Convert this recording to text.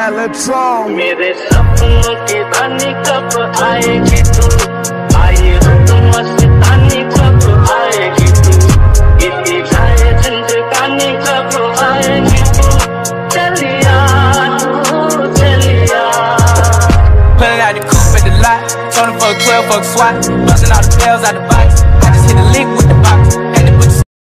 Megatron। मेरे सपनों की रानी कब आएगी तू, आए रुत मस्तानी कब आएगी तू, गीती गाए जिंदगानी कब आएगी तू, चलिया तू चलिया। Pulling out the coupe at the lot, Tony fuck 12, fuck SWAT, busting all the bells out the box. I just hit a lick with the box.